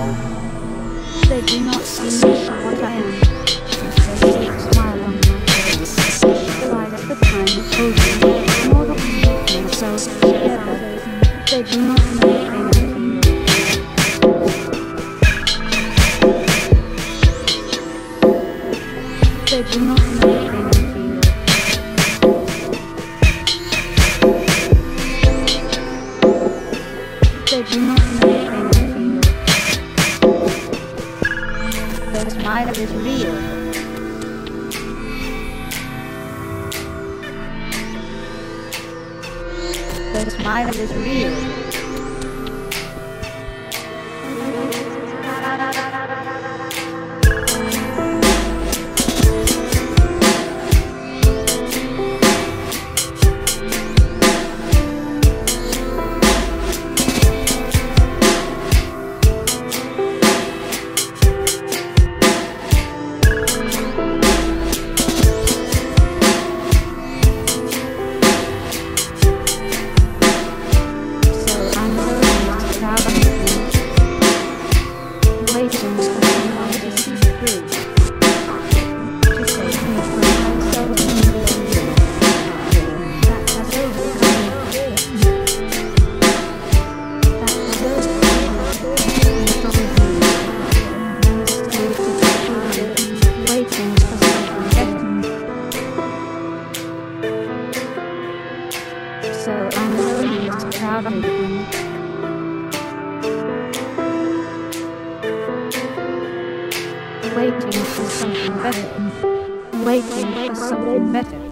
They do not see me for what I am. They see a smile on my face. Right at the time of holding their mortal themselves together. They do not know the pain I feel. They do not know the pain I feel. They do not know the pain I feel. Their smile is real. Their smile is real. So I'm learning to travel again. Waiting for something better. Waiting for something better.